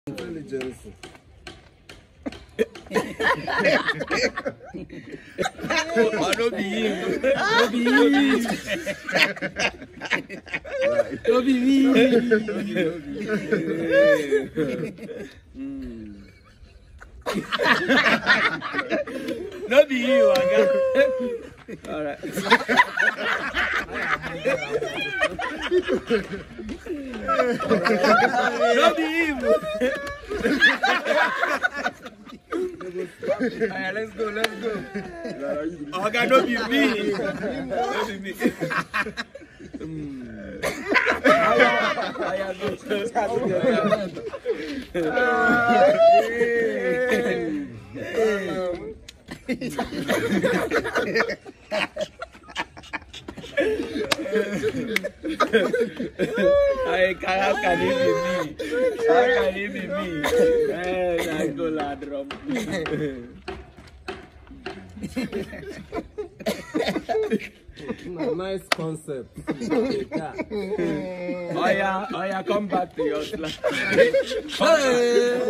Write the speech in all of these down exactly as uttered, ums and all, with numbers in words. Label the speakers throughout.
Speaker 1: Intelligence.
Speaker 2: Oh, no be him. No be him. No be me. No be you, Aga. All right. No be him. Alright, let's go, let's go. Oga, no be me. No be me. Hey, how can it be me? How can it be me? Hey, I go ladrum.
Speaker 1: Nice concept.
Speaker 2: Oh yeah, oh yeah, come back to your slide.
Speaker 1: Hey,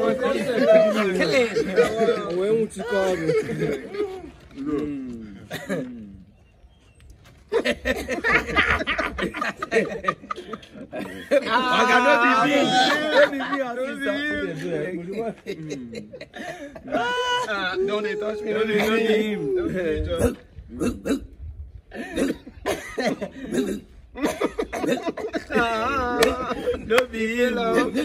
Speaker 1: when would you call me?
Speaker 2: Oga, no be me. No be me.
Speaker 1: Don't they touch me?
Speaker 2: No be him. No be him.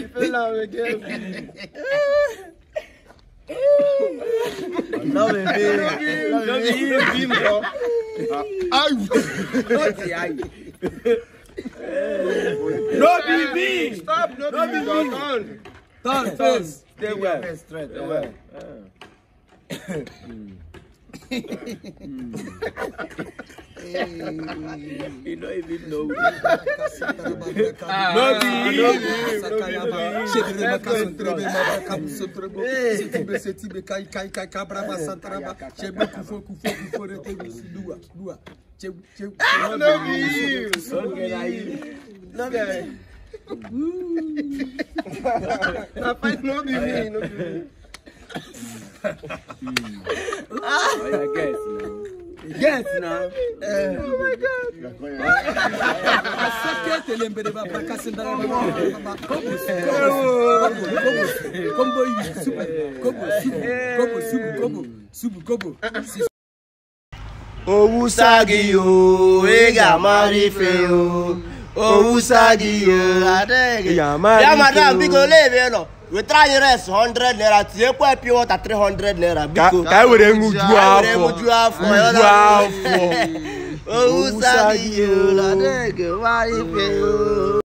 Speaker 2: No be me. No be him. No be me.
Speaker 1: Stop, no,
Speaker 2: No
Speaker 1: be
Speaker 2: be
Speaker 1: me.
Speaker 2: me.
Speaker 1: Turn.
Speaker 2: Turn, turn. Stay well.
Speaker 1: Straight
Speaker 2: Stay
Speaker 1: away.
Speaker 2: well. You don't even know. No be Yes, now.
Speaker 1: Oh my
Speaker 3: God. Owu sagi yo, ega mari fe yo. Owu sagi yo, adege. Ya madam, biko leve no. We try the rest hundred naira. Tie kwa pure water three hundred naira. Biko.
Speaker 4: Kai we rengu jua
Speaker 3: Rengu jua for.
Speaker 4: Jua for.
Speaker 3: Owu sagi yo, adege mari fe yo.